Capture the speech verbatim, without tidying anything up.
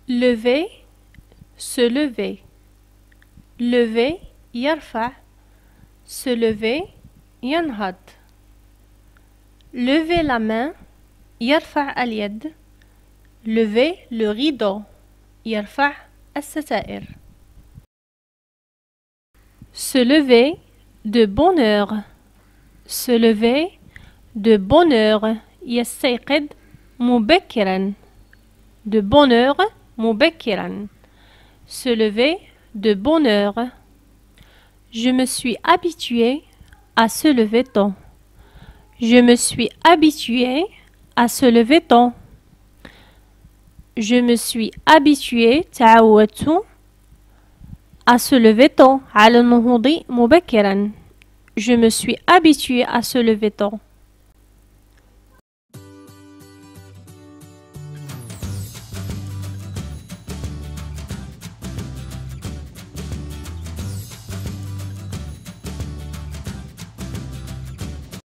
lever, se lever. lever يرفع, se lever ينهض. lever la main يرفع اليد. lever le rideau يرفع الستائر. se lever de bonne heure. se lever de bonne heure يستيقظ مبكرا. de bonne heure مبكرا. se lever de bonne heure. Je me suis habitué à se lever tôt. Je me suis habitué à se lever tôt. Je me suis habitué تعودت à se lever tôt على النهوض مبكرا. Je me suis habitué à se lever tôt.